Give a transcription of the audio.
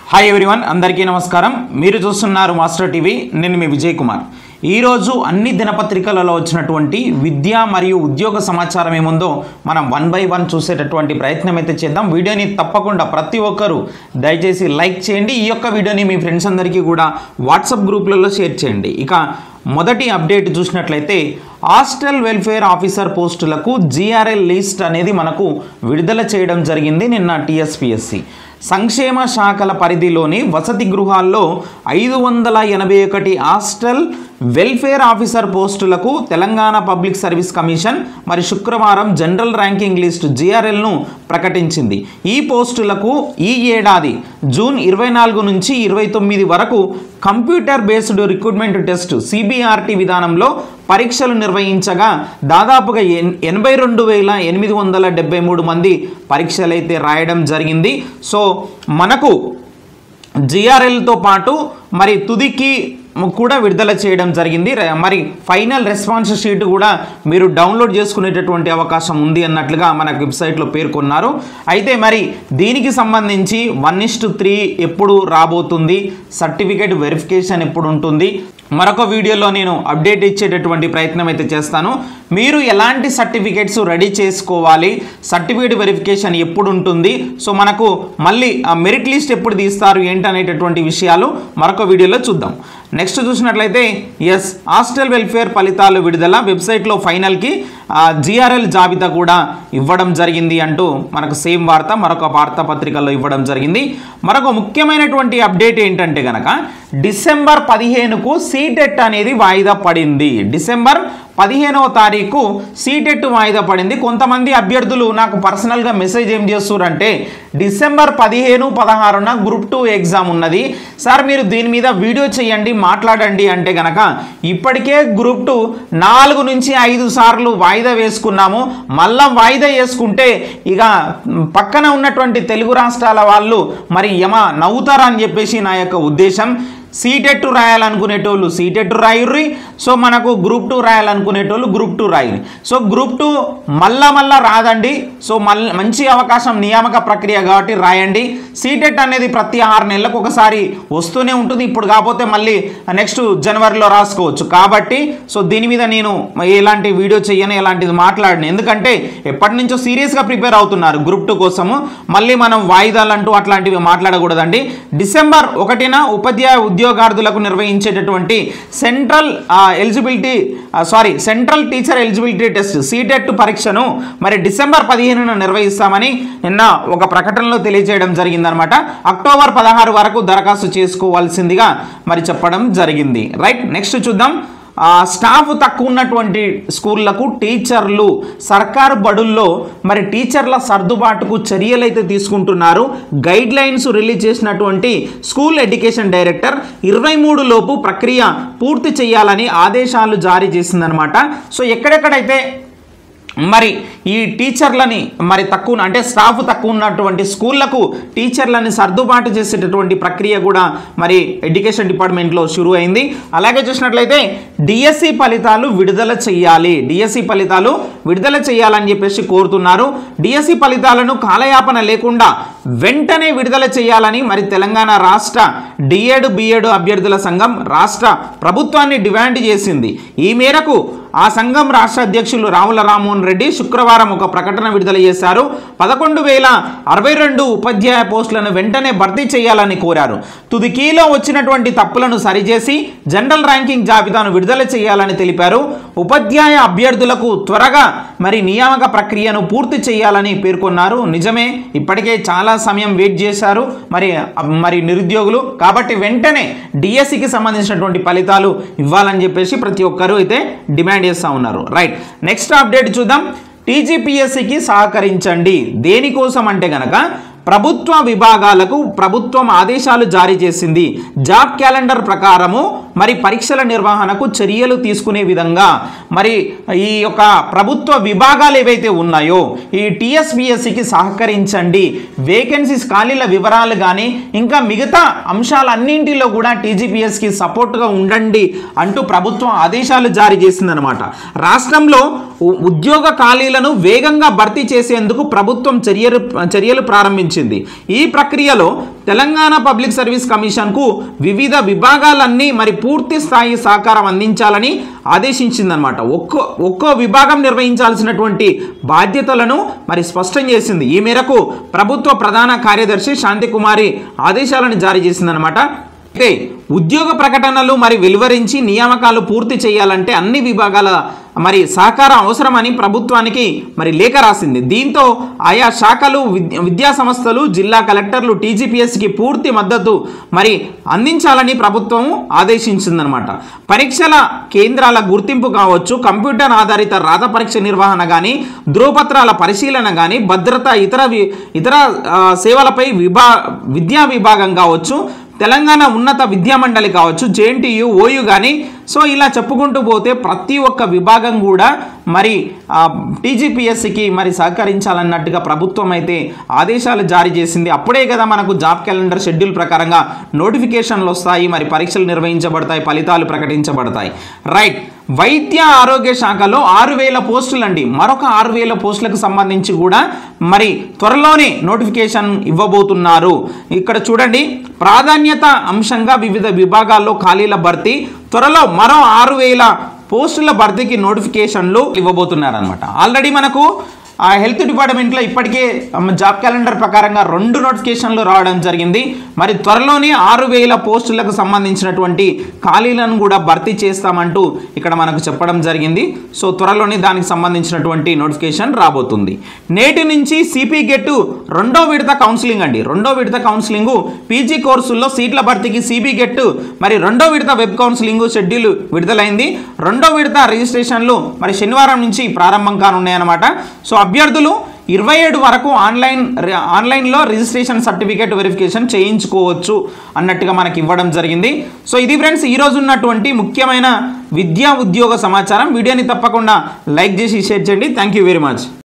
Hi everyone, అందరికీ నమస్కారం. మీరు చూస్తున్నారు మాస్టర్ టీవీ. నేను మీ విజయ్ కుమార్. ఈరోజు అన్ని దినపత్రికలలో వచ్చినటువంటి విద్య మరియు ఉద్యోగ సమాచారం ఏముందో మనం వన్ బై వన్ చూసేటటువంటి ప్రయత్నం అయితే చేద్దాం. వీడియోని తప్పకుండా ప్రతి ఒక్కరూ దయచేసి లైక్ చేయండి. ఈ యొక్క వీడియోని మీ ఫ్రెండ్స్ అందరికీ కూడా వాట్సాప్ గ్రూప్లలో షేర్ చేయండి. ఇక మొదటి అప్డేట్ చూసినట్లయితే హాస్టల్ వెల్ఫేర్ ఆఫీసర్ పోస్టులకు GRL లిస్ట్ అనేది మనకు విడుదల చేయడం జరిగింది నిన్న TSPSC. సంక్షేమ శాఖల పరిధిలోని వసతి గృహాల్లో 581 హాస్టల్ వెల్ఫేర్ ఆఫీసర్ పోస్టులకు తెలంగాణ పబ్లిక్ సర్వీస్ కమిషన్ మరి శుక్రవారం జనరల్ ర్యాంకింగ్ లిస్ట్ GRLను ప్రకటించింది. ఈ పోస్టులకు ఈ ఏడాది జూన్ 24 నుంచి 29 వరకు computer based recruitment test CBRT విధానంలో పరీక్షలు నిర్వహించగా దాదాపుగా 82,873 మంది పరీక్షలైతే రాయడం జరిగింది. సో మనకు GRLతో పాటు మరి తుదికి కూడా విడుదల చేయడం జరిగింది. మరి ఫైనల్ రెస్పాన్స్ షీట్ కూడా మీరు డౌన్లోడ్ చేసుకునేటటువంటి అవకాశం ఉంది అన్నట్లుగా మనకు వెబ్సైట్లో పేర్కొన్నారు. అయితే మరి దీనికి సంబంధించి 1:3 ఎప్పుడు రాబోతుంది, సర్టిఫికేట్ వెరిఫికేషన్ ఎప్పుడు ఉంటుంది, మరొక వీడియోలో నేను అప్డేట్ ఇచ్చేటటువంటి ప్రయత్నం అయితే చేస్తాను. మీరు ఎలాంటి సర్టిఫికేట్స్ రెడీ చేసుకోవాలి, సర్టిఫికేట్ వెరిఫికేషన్ ఎప్పుడు ఉంటుంది, సో మనకు మళ్ళీ మెరిట్ లిస్ట్ ఎప్పుడు తీస్తారు ఏంటనేటటువంటి విషయాలు మరొక వీడియోలో చూద్దాం. నెక్స్ట్ చూసినట్లయితే హాస్టల్ వెల్ఫేర్ ఫలితాలు విడుదల, వెబ్సైట్లో ఫైనల్కి GRL జాబితా కూడా ఇవ్వడం జరిగింది అంటూ మనకు సేమ్ వార్త మరొక వార్తాపత్రికల్లో ఇవ్వడం జరిగింది. మరొక ముఖ్యమైనటువంటి అప్డేట్ ఏంటంటే కనుక డిసెంబర్ 15కు CTET అనేది వాయిదా పడింది. డిసెంబర్ 15వ తారీఖు CTET వాయిదా పడింది. కొంతమంది అభ్యర్థులు నాకు పర్సనల్గా మెసేజ్ ఏం చేస్తున్నారంటే డిసెంబర్ 15, 16న గ్రూప్ 2 ఎగ్జామ్ ఉన్నది సార్, మీరు దీని మీద వీడియో చేయండి, మాట్లాడండి అంటే కనుక ఇప్పటికే గ్రూప్ 2 4 నుంచి 5 సార్లు వాయిదా వేసుకున్నాము. మళ్ళా వాయిదా వేసుకుంటే ఇక పక్కన ఉన్నటువంటి తెలుగు రాష్ట్రాల వాళ్ళు మరి నవ్వుతారని చెప్పేసి నా యొక్క ఉద్దేశం. CTET రాయాలనుకునేటోళ్ళు CTET రాయుర్రి, సో మనకు గ్రూప్ 2 రాయాలనుకునేటోళ్ళు గ్రూప్ 2 రాయుర్రి. సో గ్రూప్ 2 మళ్ళా రాదండి. సో మంచి అవకాశం, నియామక ప్రక్రియ కాబట్టి రాయండి. CTET అనేది ప్రతి 6 నెలలకు ఒకసారి వస్తూనే ఉంటుంది. ఇప్పుడు కాకపోతే మళ్ళీ నెక్స్ట్ జనవరిలో రాసుకోవచ్చు. కాబట్టి సో దీని మీద నేను ఎలాంటి వీడియో చేయను, ఎలాంటిది మాట్లాడను. ఎందుకంటే ఎప్పటి నుంచో సీరియస్గా ప్రిపేర్ అవుతున్నారు గ్రూప్ 2 కోసము. మళ్ళీ మనం వాయిదాలు అంటూ అట్లాంటివి మాట్లాడకూడదండి. డిసెంబర్ 1న ఉద్యోగార్థులకు నిర్వహించేటటువంటి central teacher eligibility test CTET పరీక్షను మరి డిసెంబర్ 15న నిర్వహిస్తామని నిన్న ఒక ప్రకటనలో తెలియజేయడం జరిగిందనమాట. అక్టోబర్ 16 వరకు దరఖాస్తు చేసుకోవాల్సిందిగా మరి చెప్పడం జరిగింది. రైట్, నెక్స్ట్ చూద్దాం. స్టాఫ్ తక్కువ ఉన్నటువంటి స్కూళ్లకు టీచర్లు సర్కారు బడుల్లో మరి టీచర్ల సర్దుబాటుకు చర్యలు అయితే తీసుకుంటున్నారు. గైడ్ లైన్స్ రిలీజ్ చేసినటువంటి స్కూల్ ఎడ్యుకేషన్ డైరెక్టర్ 23 లోపు ప్రక్రియ పూర్తి చేయాలని ఆదేశాలు జారీ చేసిందనమాట. సో ఎక్కడెక్కడైతే మరి ఈ టీచర్లని మరి తక్కువ అంటే స్టాఫ్ తక్కువ ఉన్నటువంటి స్కూళ్లకు టీచర్లని సర్దుబాటు చేసేటటువంటి ప్రక్రియ కూడా మరి ఎడ్యుకేషన్ డిపార్ట్మెంట్లో షురూ అయింది. అలాగే చూసినట్లయితే డిఎస్సి ఫలితాలు విడుదల చేయాలి, డిఎస్సి ఫలితాలు విడుదల చేయాలని చెప్పేసి కోరుతున్నారు. డిఎస్సి ఫలితాలను కాలయాపన లేకుండా వెంటనే విడుదల చేయాలని మరి తెలంగాణ రాష్ట్ర D.Ed, B.Ed అభ్యర్థుల సంఘం రాష్ట్ర ప్రభుత్వాన్ని డిమాండ్ చేసింది. ఈ మేరకు ఆ సంఘం రాష్ట్ర అధ్యక్షులు రావుల రామ్మోహన్ రెడ్డి శుక్రవారం ఒక ప్రకటన విడుదల చేశారు. 11,062 ఉపాధ్యాయ పోస్టులను వెంటనే భర్తీ చేయాలని కోరారు. తుదికీలో వచ్చినటువంటి తప్పులను సరిచేసి జనరల్ ర్యాంకింగ్ జాబితాను విడుదల చేయాలని తెలిపారు. ఉపాధ్యాయ అభ్యర్థులకు త్వరగా మరి నియామక ప్రక్రియను పూర్తి చేయాలని పేర్కొన్నారు. నిజమే, ఇప్పటికే చాలా సమయం వెయిట్ చేశారు మరి నిరుద్యోగులు. కాబట్టి వెంటనే డిఎస్సికి సంబంధించినటువంటి ఫలితాలు ఇవ్వాలని చెప్పేసి ప్రతి ఒక్కరూ అయితే డిమాండ్ చేస్తూ ఉన్నారు. రైట్, నెక్స్ట్ అప్డేట్ చూద్దాం. TGPSCకి సహకరించండి. దేనికోసం అంటే గనక ప్రభుత్వ విభాగాలకు ప్రభుత్వం ఆదేశాలు జారీ చేసింది. జాబ్ క్యాలెండర్ ప్రకారము మరి పరీక్షల నిర్వహణకు చర్యలు తీసుకునే విధంగా మరి ఈ యొక్క ప్రభుత్వ విభాగాలు ఏవైతే ఉన్నాయో ఈ టీఎస్పీఎస్సికి సహకరించండి, వేకెన్సీస్ ఖాళీల వివరాలు కానీ ఇంకా మిగతా అంశాలన్నింటిలో కూడా టీజీపీఎస్కి సపోర్ట్గా ఉండండి అంటూ ప్రభుత్వం ఆదేశాలు జారీ చేసిందనమాట. రాష్ట్రంలో ఉద్యోగ ఖాళీలను వేగంగా భర్తీ చేసేందుకు ప్రభుత్వం చర్యలు ప్రారంభించింది. ఈ ప్రక్రియలో తెలంగాణ పబ్లిక్ సర్వీస్ కమిషన్కు వివిధ విభాగాలన్నీ మరి పూర్తి స్థాయి సహకారం అందించాలని ఆదేశించిందనమాట. ఒక్కో విభాగం నిర్వహించాల్సినటువంటి బాధ్యతలను మరి స్పష్టం చేసింది. ఈ మేరకు ప్రభుత్వ ప్రధాన కార్యదర్శి శాంతికుమారి ఆదేశాలను జారీ చేసిందనమాట. అయితే ఉద్యోగ ప్రకటనలు మరి వెలువరించి నియామకాలు పూర్తి చేయాలంటే అన్ని విభాగాల మరి సహకారం అవసరమని ప్రభుత్వానికి మరి లేఖ రాసింది. దీంతో ఆయా శాఖలు, విద్యా సంస్థలు, జిల్లా కలెక్టర్లు టీజీపీఎస్కి పూర్తి మద్దతు మరి అందించాలని ప్రభుత్వం ఆదేశించిందనమాట. పరీక్షల కేంద్రాల గుర్తింపు కావచ్చు, కంప్యూటర్ ఆధారిత రాత పరీక్ష నిర్వహణ కానీ, ధృవపత్రాల పరిశీలన కానీ, భద్రత, ఇతర సేవలపై విద్యా విభాగం కావచ్చు, తెలంగాణ ఉన్నత విద్యామండలి కావచ్చు, జేఎన్టీయు, ఓయూ కానీ, సో ఇలా చెప్పుకుంటూ పోతే ప్రతి ఒక్క విభాగం కూడా మరి టీజీపీఎస్సికి మరి సహకరించాలన్నట్టుగా ప్రభుత్వం అయితే ఆదేశాలు జారీ చేసింది. అప్పుడే కదా మనకు జాబ్ క్యాలెండర్ షెడ్యూల్ ప్రకారంగా నోటిఫికేషన్లు వస్తాయి, మరి పరీక్షలు నిర్వహించబడతాయి, ఫలితాలు ప్రకటించబడతాయి. రైట్. వైద్య ఆరోగ్య శాఖలో 6,000 పోస్టులు అండి. మరొక 6,000 పోస్టులకు సంబంధించి కూడా మరి త్వరలోనే నోటిఫికేషన్ ఇవ్వబోతున్నారు. ఇక్కడ చూడండి, ప్రాధాన్యత అంశంగా వివిధ విభాగాల్లో ఖాళీల భర్తీ, త్వరలో మరో 6,000 పోస్టుల భర్తీకి నోటిఫికేషన్లు ఇవ్వబోతున్నారనమాట. ఆల్రెడీ మనకు హెల్త్ డిపార్ట్మెంట్లో ఇప్పటికే జాబ్ క్యాలెండర్ ప్రకారంగా 2 నోటిఫికేషన్లు రావడం జరిగింది. మరి త్వరలోనే 6,000 పోస్టులకు సంబంధించినటువంటి ఖాళీలను కూడా భర్తీ చేస్తామంటూ ఇక్కడ మనకు చెప్పడం జరిగింది. సో త్వరలోనే దానికి సంబంధించినటువంటి నోటిఫికేషన్ రాబోతుంది. నేటి నుంచి సిపి గెట్ 2వ విడత కౌన్సిలింగ్ అండి. 2వ విడత కౌన్సిలింగ్ పీజీ కోర్సుల్లో సీట్ల భర్తీకి సిపి గెట్ మరి 2వ విడత వెబ్ కౌన్సిలింగ్ షెడ్యూల్ విడుదలైంది. 2వ విడత రిజిస్ట్రేషన్లు మరి శనివారం నుంచి ప్రారంభం కానున్నాయన్నమాట. సో అభ్యర్థులు 27 వరకు ఆన్లైన్లో రిజిస్ట్రేషన్ సర్టిఫికేట్ వెరిఫికేషన్ చేయించుకోవచ్చు అన్నట్టుగా మనకి ఇవ్వడం జరిగింది. సో ఇది ఫ్రెండ్స్ ఈరోజు ఉన్నటువంటి ముఖ్యమైన విద్యా ఉద్యోగ సమాచారం. వీడియోని తప్పకుండా లైక్ చేసి షేర్ చేయండి. Thank you very much.